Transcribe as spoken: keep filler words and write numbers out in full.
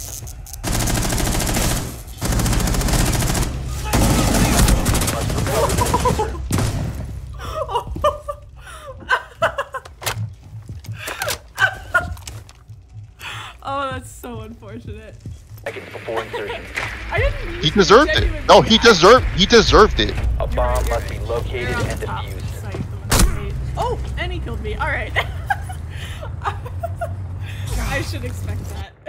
Oh, that's so unfortunate. Seconds before insertion. I didn't mean He to deserved it. genuinely No, he die. deserved. He deserved it. A bomb must be located You're on and top defused. site, the one I hate. Oh, and he killed me. All right. I should expect that.